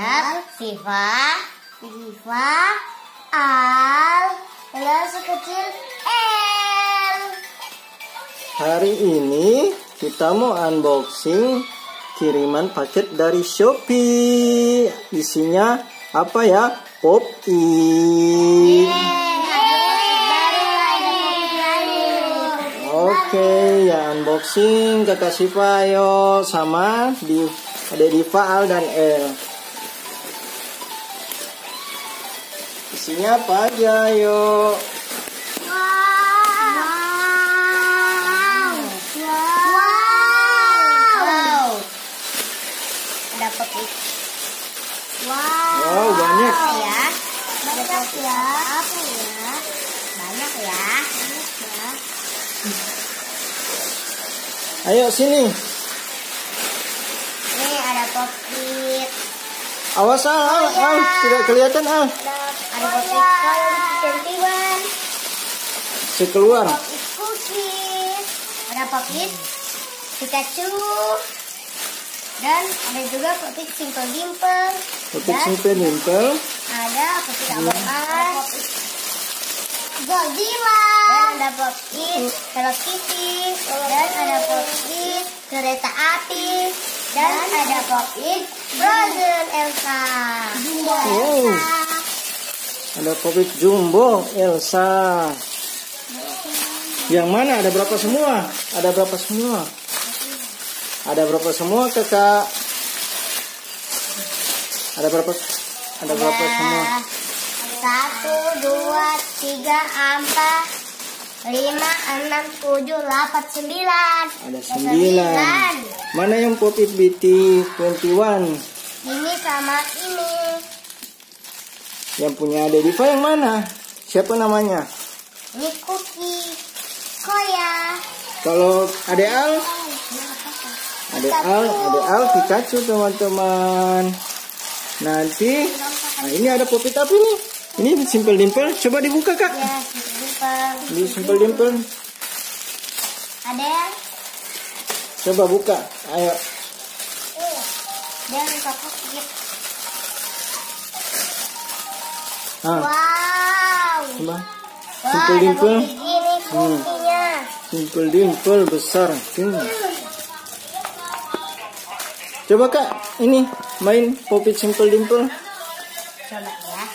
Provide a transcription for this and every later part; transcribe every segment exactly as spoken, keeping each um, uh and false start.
Al, Siva, Siva, Al, dan sekecil L. Hari ini kita mau unboxing kiriman paket dari Shopee. Isinya apa ya? Pop-it. Oke, ya unboxing kakak Siva ayo sama di ada Diva, Al dan El. Isinya apa aja yuk? Wow. Wow. Ada pop-it. Wow. Wow, banyak. Ya. Banyak ya. Apa ya? Banyak ya. Banyak ya. Ayo sini. Ini ada pop-it. Awas Al, Al, Al, tidak kelihatan Al. Ada pop-it cantikan. Sekeluar. Pop-it cookies. Ada pop-it Pikachu. Dan ada juga pop-it Simple Dimple. Pop-it Simple Dimple. Ada pop-it Among Us. Godzilla. Dan ada pop-it Hello Kitty. Dan ada pop-it kereta api. Dan ada pop-it Frozen Elsa. Wow. Ada pop-it Jumbo Elsa. Yang mana? Ada berapa semua? Ada berapa semua? Ada berapa semua kakak? Ada berapa? Ada berapa semua? Satu, dua, tiga, empat, lima, enam, tujuh, delapan, sembilan. Ada sembilan. Mana yang pop-it B T dua puluh satu? Ini sama ini. Yang punya Ade Diva yang mana? Siapa namanya? Ini Cookie Koya. Kalau Ade Al? Ade Al, Ade Al Pikachu teman-teman. Nanti, nah ini ada pop-it apa nih? Ini Simple Dimple. Coba dibuka kak. Ya, Simple Dimple. Ini Simple Dimple. Ada yang? Coba buka. Ayo. Uh, dia buka pop-it. Ah, Wow. coba. Wah, Simple ada Dimple. pop-it gini cookie-nya. Simple Dimple besar. Sini. Coba kak, ini main pop-it Simple Dimple. Coba ya.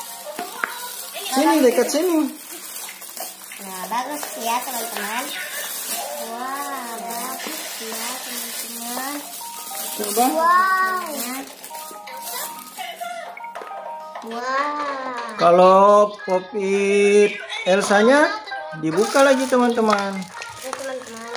Sini dekat sini. Nah, bagus ya teman-teman. Wah, bagus ya teman-teman. Coba. Wow. Wow. Kalau pop-it Elsanya dibuka lagi teman-teman. Ya teman-teman.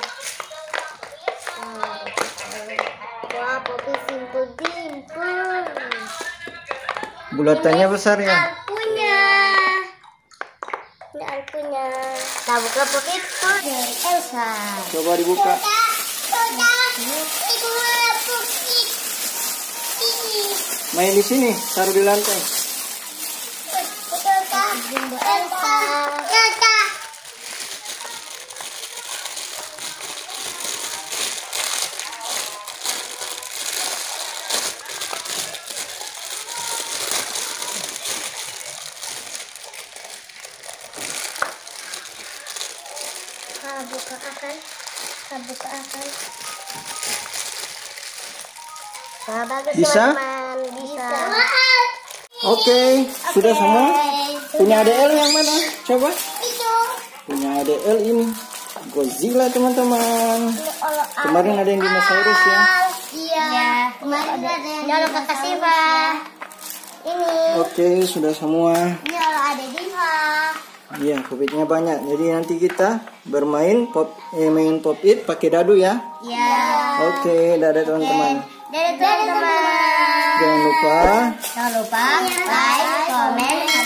Wah, pop-it Simple Dimple. Bulatannya besar ya. Alpunya. Ini alpunya. Nah, buka pop-it dari Elsa. Coba dibuka. Main di sini, taruh di lantai. Jumbo Elsa. Ah, buka akan. Ah, buka akan. Nah, bagus Bisa? teman-teman. Bisa. Oke, sudah semua. Punya A D L yang mana? Coba. Itu. Punya A D L ini. Godzilla teman-teman. Kemarin ada yang dinosaurus ya. Iya. Kemarin ada yang Jangan lupa kasih Pak. Ini. Oke, sudah semua. Ini kalau ada Diva. Iya, pop-itnya banyak. Jadi nanti kita bermain pop, eh, main pop-it pakai dadu ya. Iya. Oke, dadah teman-teman. Dadah teman-teman. Jangan lupa Jangan lupa like, comment,